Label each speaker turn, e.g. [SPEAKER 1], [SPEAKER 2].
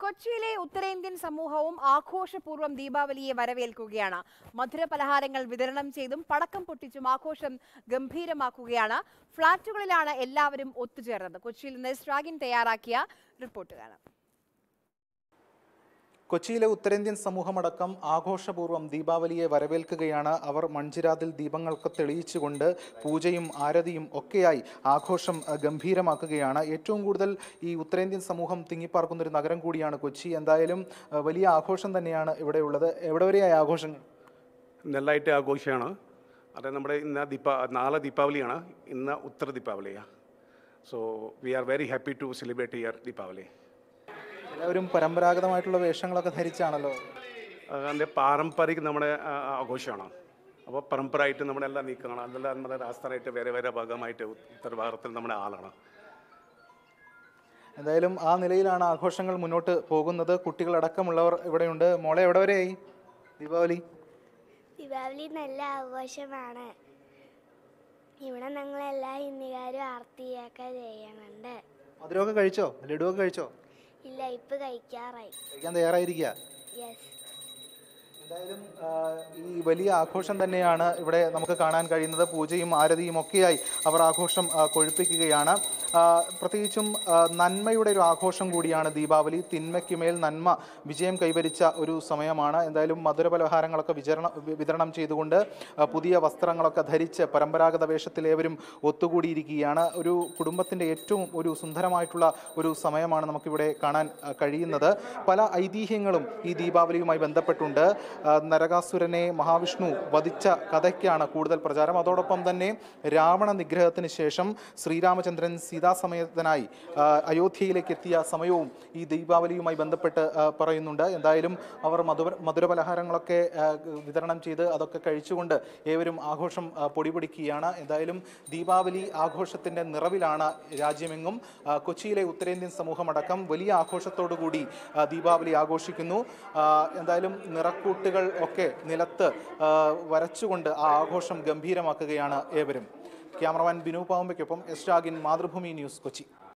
[SPEAKER 1] കൊച്ചിയിലെ ഉത്തരേന്ത്യൻ സമൂഹവും ആഘോഷപൂർവ്വം ദീപാവലിയെ വരവേൽക്കുകയാണ്. മധുര പലഹാരങ്ങൾ വിതരണം ചെയ്തും പടക്കം പൊട്ടിച്ചും ആഘോഷം ഗംഭീരമാക്കുകയാണ്. ഫ്ളാറ്റുകളിലാണ് എല്ലാവരും ഒത്തുചേർന്നത്. കൊച്ചിയിൽ നിന്ന് ശ്രാഗിൻ തയ്യാറാക്കിയ റിപ്പോർട്ട് കാണാം.
[SPEAKER 2] കൊച്ചിയിലെ ഉത്തരേന്ത്യൻ സമൂഹമടക്കം ആഘോഷപൂർവ്വം ദീപാവലിയെ വരവേൽക്കുകയാണ്. അവർ മൺചിരാതിൽ ദീപങ്ങൾക്ക് തെളിയിച്ചുകൊണ്ട് പൂജയും ആരതിയും ഒക്കെയായി ആഘോഷം ഗംഭീരമാക്കുകയാണ്. ഏറ്റവും കൂടുതൽ ഈ ഉത്തരേന്ത്യൻ സമൂഹം തിങ്ങിപ്പാർക്കുന്നൊരു നഗരം കൂടിയാണ് കൊച്ചി. എന്തായാലും വലിയ ആഘോഷം തന്നെയാണ് ഇവിടെ ഉള്ളത്. എവിടെ വരെയായ ആഘോഷങ്ങൾ?
[SPEAKER 3] നല്ലതായിട്ട് ആഘോഷമാണ്. അത് നമ്മുടെ നാളെ ദീപാവലിയാണ്, ഇന്ന് ഉത്തര ദീപാവലിയാണ്. So we are very happy to celebrate here Deepavali.
[SPEAKER 2] എല്ലാവരും പരമ്പരാഗതമായിട്ടുള്ള വേഷങ്ങളൊക്കെ ധരിച്ചാണല്ലോ.
[SPEAKER 3] അതിൻ്റെ പാരമ്പരിക നമ്മുടെ ആഘോഷമാണ്. അപ്പോൾ പരമ്പരയായിട്ട് നമ്മളെല്ലാം നീക്കണം. അതെല്ലാം നമ്മുടെ രാഷ്ട്രമായിട്ട് വേറെ വേറെ ഭാഗമായിട്ട് ഉത്തരഭാരതത്തിൽ നമ്മുടെ ആളാണ്.
[SPEAKER 2] എന്തായാലും ആ നിലയിലാണ് ആഘോഷങ്ങൾ മുന്നോട്ട് പോകുന്നത്. കുട്ടികളടക്കമുള്ളവർ ഇവിടെയുണ്ട്. മോളെ, എവിടെ വരെയായി ദീപാവലി?
[SPEAKER 4] ദീപാവലി നല്ല ആഘോഷമാണ്. ഇവിടെ ഞങ്ങളെല്ലാ ഹിന്ദിക്കാരും ആർത്തിയൊക്കെ ചെയ്യുന്നുണ്ട്.
[SPEAKER 2] മധുരമൊക്കെ കഴിച്ചോ? ലഡുവൊക്കെ കഴിച്ചോ?
[SPEAKER 4] ഇല്ല, ഇപ്പൊ കഴിക്കാൻ
[SPEAKER 2] തയ്യാറായിരിക്കുക. എന്തായാലും ഈ വലിയ ആഘോഷം തന്നെയാണ് ഇവിടെ നമുക്ക് കാണാൻ കഴിയുന്നത്. പൂജയും ആരതിയും ഒക്കെയായി അവർ ആഘോഷം കൊഴുപ്പിക്കുകയാണ്. പ്രത്യേകിച്ചും നന്മയുടെ ഒരു ആഘോഷം കൂടിയാണ് ദീപാവലി. തിന്മയ്ക്ക് മേൽ നന്മ വിജയം കൈവരിച്ച ഒരു സമയമാണ്. എന്തായാലും മധുര പലഹാരങ്ങളൊക്കെ വിതരണം ചെയ്തുകൊണ്ട് പുതിയ വസ്ത്രങ്ങളൊക്കെ ധരിച്ച് പരമ്പരാഗത വേഷത്തിലേവരും ഒത്തുകൂടിയിരിക്കുകയാണ്. ഒരു കുടുംബത്തിൻ്റെ ഏറ്റവും ഒരു സുന്ദരമായിട്ടുള്ള ഒരു സമയമാണ് നമുക്കിവിടെ കാണാൻ കഴിയുന്നത്. പല ഐതിഹ്യങ്ങളും ഈ ദീപാവലിയുമായി ബന്ധപ്പെട്ടുണ്ട്. നരകാസുരനെ മഹാവിഷ്ണു വധിച്ച കഥയ്ക്കാണ് കൂടുതൽ പ്രചാരം. അതോടൊപ്പം തന്നെ രാവണ നിഗ്രഹത്തിന് ശേഷം ശ്രീരാമചന്ദ്രൻ സീതാസമേതനായി അയോധ്യയിലേക്ക് എത്തിയ സമയവും ഈ ദീപാവലിയുമായി ബന്ധപ്പെട്ട് പറയുന്നുണ്ട്. എന്തായാലും അവർ മധുര പലഹാരങ്ങളൊക്കെ വിതരണം ചെയ്ത് അതൊക്കെ കഴിച്ചുകൊണ്ട് ഏവരും ആഘോഷം പൊടിപൊടിക്കുകയാണ്. എന്തായാലും ദീപാവലി ആഘോഷത്തിൻ്റെ നിറവിലാണ് രാജ്യമെങ്ങും. കൊച്ചിയിലെ ഉത്തരേന്ത്യൻ സമൂഹമടക്കം വലിയ ആഘോഷത്തോടു കൂടി ദീപാവലി ആഘോഷിക്കുന്നു. എന്തായാലും നിറക്കൂട്ടുകൾ ഒക്കെ നിലത്ത് വരച്ചുകൊണ്ട് ആ ആഘോഷം ഗംഭീരമാക്കുകയാണ് ഏവരും. ക്യാമറമാൻ ബിനു പാവുമ്പയ്ക്കൊപ്പം ശ്രാഗിൻ, മാതൃഭൂമി ന്യൂസ്, കൊച്ചി.